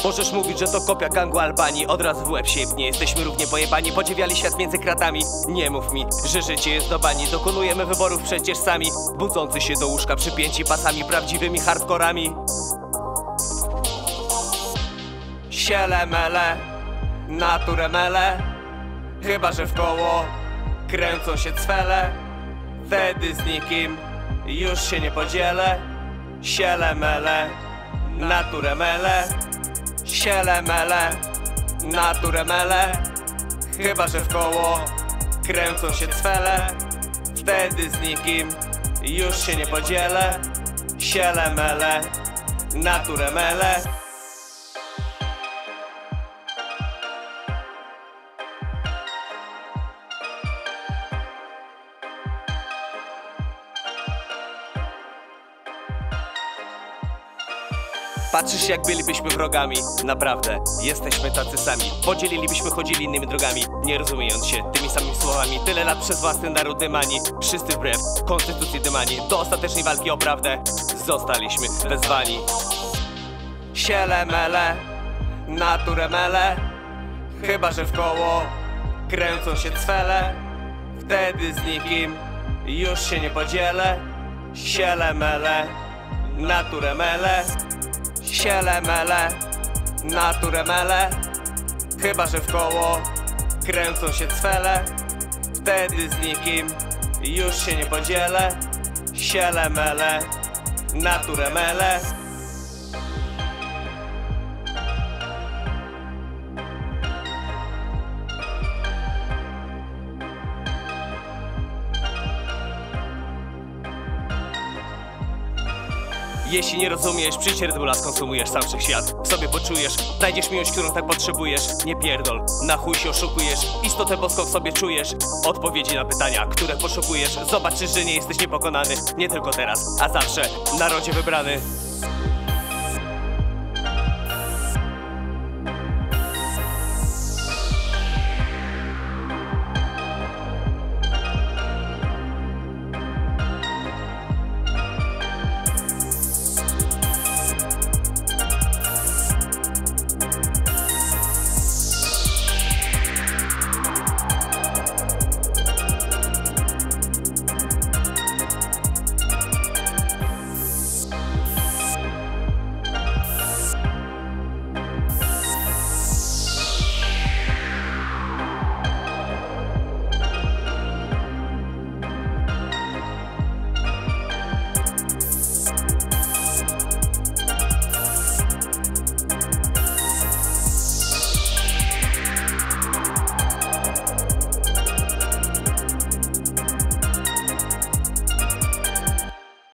Możesz mówić, że to kopia gangu Albanii. Od razu w łeb siebnie, jesteśmy równie pojebani. Podziwiali świat między kratami. Nie mów mi, że życie jest do bani. Dokonujemy wyborów przecież sami, budzący się do łóżka przypięci pasami, prawdziwymi hardkorami. Siele mele, naturę mele. Chyba że w koło kręcą się cwele, wtedy z nikim już się nie podzielę. Siele mele, naturę mele. Siele mele, naturę mele. Chyba że w koło kręcą się cwele, wtedy z nikim już się nie podzielę. Siele mele, naturę mele. Patrzysz jak bylibyśmy wrogami. Naprawdę, jesteśmy tacy sami. Podzielilibyśmy, chodzili innymi drogami, nie rozumiejąc się tymi samymi słowami. Tyle lat przez własny naród dymani, wszyscy wbrew konstytucji dymani. Do ostatecznej walki o prawdę zostaliśmy wezwani. Siele mele, naturę mele. Chyba że w koło kręcą się cwele, wtedy z nikim już się nie podzielę. Siele mele, naturę mele. Siele mele, naturę mele. Chyba że w koło kręcą się cwele, wtedy z nikim już się nie podzielę. Siele mele, naturę mele. Jeśli nie rozumiesz, przyjdź Red Bulla, skonsumujesz sam wszechświat. W sobie poczujesz, znajdziesz miłość, którą tak potrzebujesz. Nie pierdol, na chuj się oszukujesz. Istotę boską w sobie czujesz. Odpowiedzi na pytania, które poszukujesz. Zobaczysz, że nie jesteś niepokonany. Nie tylko teraz, a zawsze, narodzie wybrany.